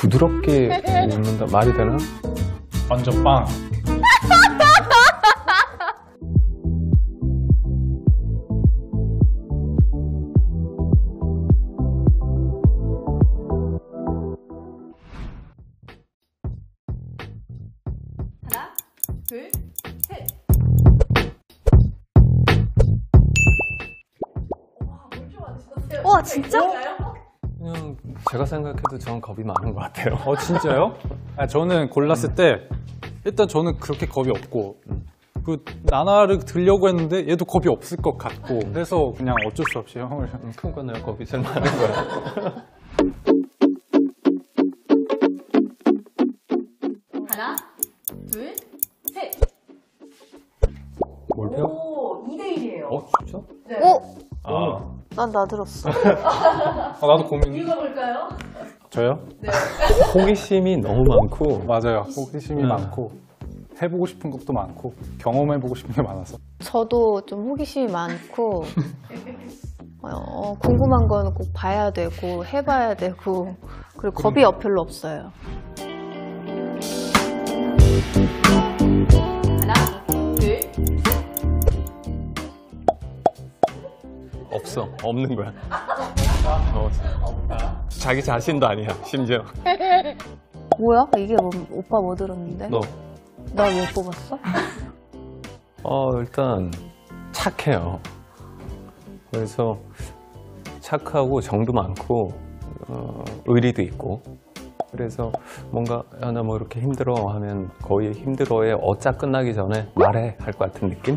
부드럽게 웃는다 말이 되나? 완전 빵. 하나, 둘, 셋. 와, 뭘 좋아하시는데요? 와, 진짜? 그냥 제가 생각해도 전 겁이 많은 것 같아요. 진짜요? 저는 골랐을 때 일단 저는 그렇게 겁이 없고 그 나나를 들려고 했는데 얘도 겁이 없을 것 같고 그래서 그냥 어쩔 수 없이 형을 그러니까 내가 겁이 제일 많은 거야. 하나, 둘, 셋. 뭘 배워? 오, 2대1이에요. 진짜? 네. 난 나들었어. 나도 고민. 이유가 뭘까요? 저요? 네. 호기심이 너무 많고 맞아요. 호기심이 많고 해보고 싶은 것도 많고 경험해보고 싶은 게 많아서. 저도 좀 호기심이 많고 궁금한 거는 꼭 봐야 되고 해봐야 되고 그리고 겁이 별로 없어요. 하나, 둘, 없어. 없는 거야. 자기 자신도 아니야, 심지어. 뭐야? 이게 오빠 뭐 들었는데? 너. 나 왜 뽑았어? 일단 착해요. 그래서 착하고 정도 많고 의리도 있고 그래서 뭔가 나 뭐 이렇게 힘들어 하면 거의 힘들어에 어짜 끝나기 전에 말해 할 것 같은 느낌?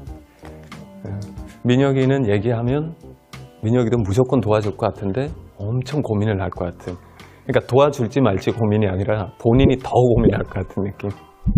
민혁이는 얘기하면 민혁이도 무조건 도와줄 것 같은데 엄청 고민을 할 것 같은, 그러니까 도와줄지 말지 고민이 아니라 본인이 더 고민할 것 같은 느낌.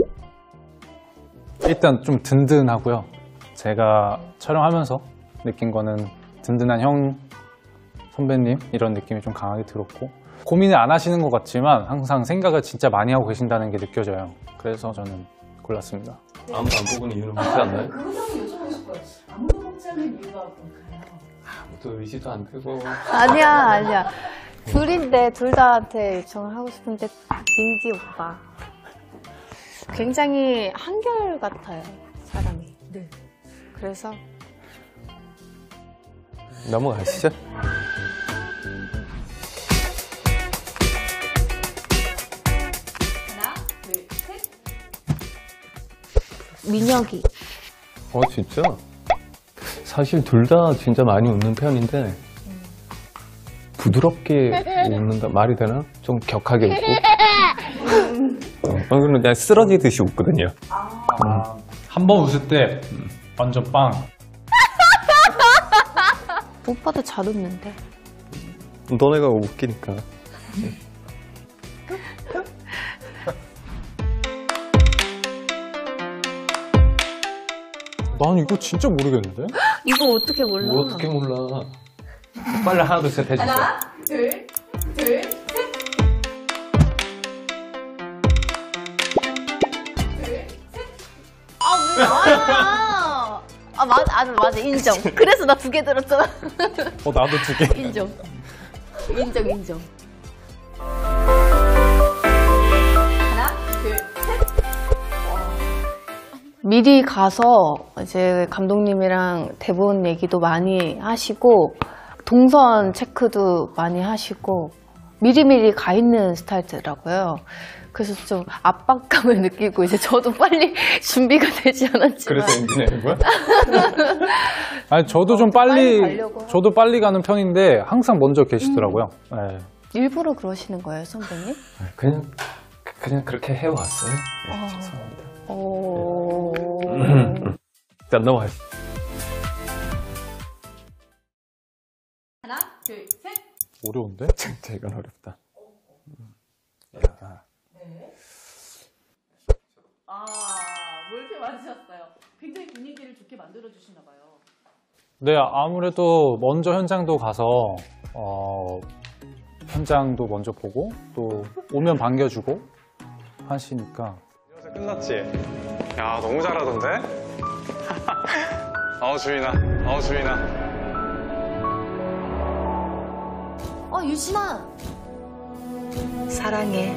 일단 좀 든든하고요. 제가 촬영하면서 느낀 거는 든든한 형, 선배님 이런 느낌이 좀 강하게 들었고 고민을 안 하시는 것 같지만 항상 생각을 진짜 많이 하고 계신다는 게 느껴져요. 그래서 저는 골랐습니다. 아무도 안 뽑은 이유는 뭔지 않나요? 그것도 한번 여쭤보고 싶어요. 아무도 먹지 않는 이유가 뭘까요? 아무도 의지도 안 되고. 아니야. 둘인데 둘 다한테 요청을 하고 싶은데 민기 오빠 굉장히 한결같아요, 사람이. 네. 그래서 넘어가시죠. 하나, 둘, 셋. 민혁이. 진짜? 사실 둘 다 진짜 많이 웃는 편인데 부드럽게 웃는다 말이 되나? 좀 격하게 웃고 그럼 그냥 쓰러지듯이 웃거든요. 한 번 웃을 때 완전 빵. 오빠도 잘 웃는데. 너네가 웃기니까. 난 이거 진짜 모르겠는데? 이거 어떻게 몰라? 뭐 어떻게 몰라. 빨리 하나 둘 셋 해주세요. 하나, 둘, 셋. 왜 나야? 맞아, 인정. 그래서 나 2개 들었잖아. 나도 2개. 인정. 하나, 둘, 셋. 미리 가서 이제 감독님이랑 대본 얘기도 많이 하시고 동선 체크도 많이 하시고 미리미리 가 있는 스타일이더라고요. 그래서 좀 압박감을 느끼고 이제 저도 빨리 준비가 되지 않았지만. 그래서 엔진내는 거야? 아니 저도 좀 빨리 가려고 저도 빨리 가는 편인데 항상 먼저 계시더라고요. 네. 일부러 그러시는 거예요, 선배님? 그냥 그렇게 해왔어요. 네, 죄송합니다. 일단 넘어가시죠. 하나, 둘, 셋. 어려운데? 진짜 이건 어렵다. 네. 뭘 이렇게 많으셨어요? 굉장히 분위기를 좋게 만들어주시나 봐요. 네, 아무래도 먼저 현장도 가서 현장도 먼저 보고 또 오면 반겨주고 하시니까. 끝났지? 야, 너무 잘하던데? 주인아. 유진아. 사랑해.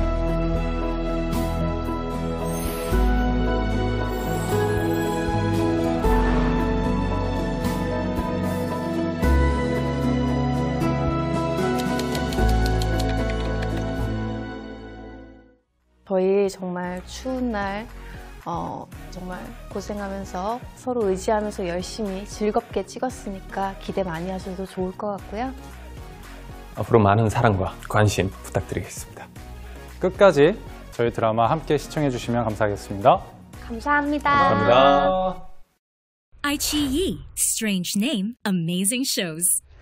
저희 정말 추운 날 정말 고생하면서 서로 의지하면서 열심히 즐겁게 찍었으니까 기대 많이 하셔도 좋을 것 같고요. 앞으로 많은 사랑과 관심 부탁드리겠습니다. 끝까지 저희 드라마 함께 시청해주시면 감사하겠습니다. 감사합니다. 감사합니다. iQIYI, strange name, amazing shows.